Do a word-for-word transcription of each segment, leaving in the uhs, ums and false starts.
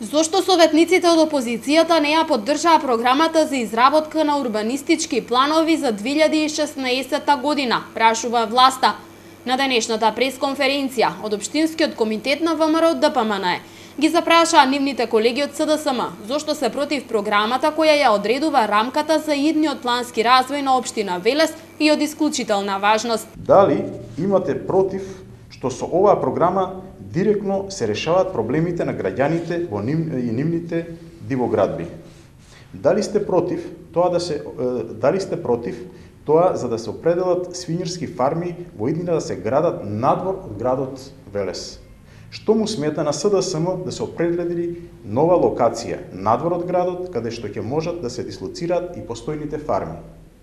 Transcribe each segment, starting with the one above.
Зошто советниците од опозицијата не ја поддржаа програмата за изработка на урбанистички планови за две илјади и шеснаесетта година, прашува власта. На денешната пресконференција од Општинскиот комитет на ВМРО Д П М Н ги запрашаа нивните колеги од С Д С М зошто се против програмата која ја одредува рамката за идниот плански развој на општина Велес и од исклучителна важност. Дали имате против што со оваа програма директно се решаваат проблемите на граѓаните во нив, и нивните дивоградби? Дали сте против тоа да се дали сте против тоа за да се определат свињерски фарми во иднина да се градат надвор од градот Велес? Што му смета на С Д С М да се определи нова локација надвор од градот каде што ќе можат да се дислоцираат и постојните фарми?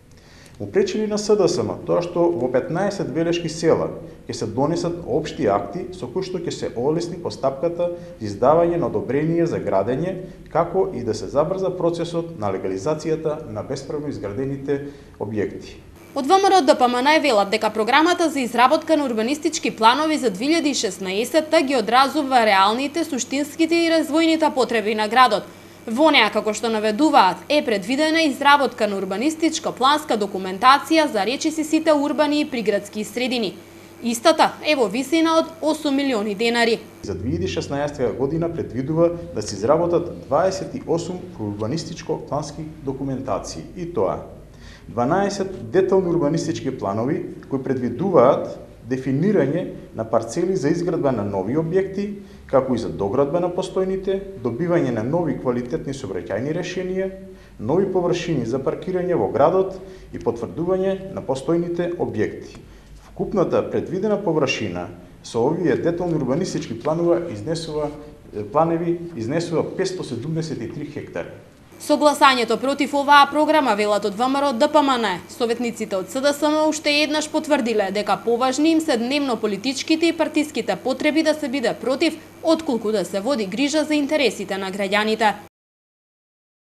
Му пречи ли на С Д С М тоа што во петнаесет велешки села ќе се донесат општи акти со кои што ќе се олесни постапката за издавање на одобрение за градење, како и да се забрза процесот на легализацијата на бесправно изградените објекти? Од ВМРО Д П М Н велат дека програмата за изработка на урбанистички планови за две илјади и шеснаесетта ги одразува реалните, суштинските и развојните потреби на градот. Во неа, како што наведуваат, е предвидена изработка на урбанистичка планска документација за речиси сите урбани и приградски средини. Истата е во висина од осум милиони денари. За две илјади и шеснаесетта година предвидува да се изработат дваесет и осум урбанистичко плански документации, и тоа дванаесет детални урбанистички планови кои предвидуваат дефинирање на парцели за изградба на нови објекти, како и за доградба на постојните, добивање на нови квалитетни сообраќајни решенија, нови површини за паркирање во градот и потврдување на постојните објекти. Вкупната предвидена површина со овие детални урбанистички планова изнесува планеви изнесува петстотини и седумдесет и три хектари. Согласањето против оваа програма, велат од ВМРО Д П М Н, советниците од С Д С М уште еднаш потврдиле дека поважни им се дневно политичките и партиските потреби да се биде против, отколку да се води грижа за интересите на граѓаните.